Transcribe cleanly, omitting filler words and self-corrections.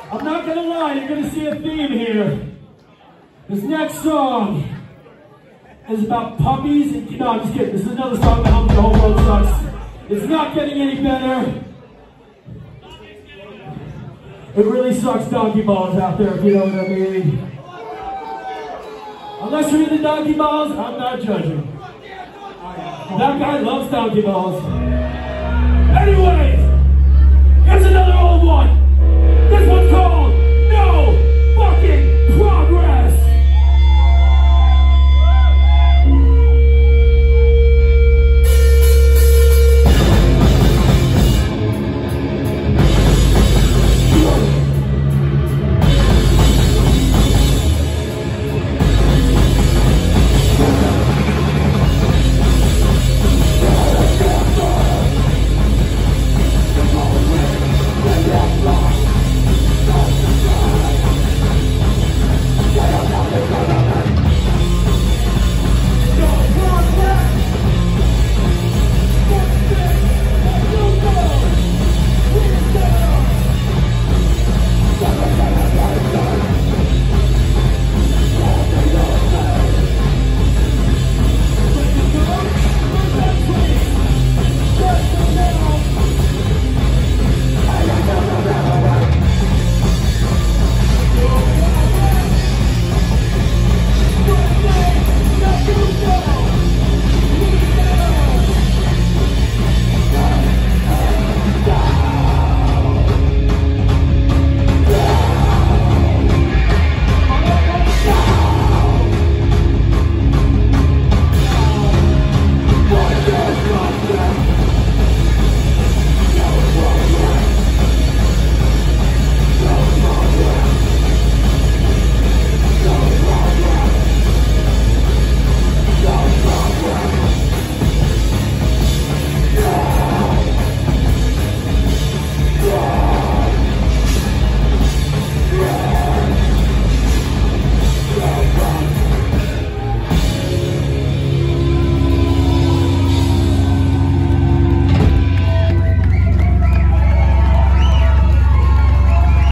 I'm not gonna lie, you're gonna see a theme here. This next song is about puppies and, no, I'm just kidding. This is another song that The Whole World Sucks. It's not getting any better. It really sucks donkey balls out there, if you know what I mean. Unless you're into donkey balls, I'm not judging. That guy loves donkey balls. Anyway.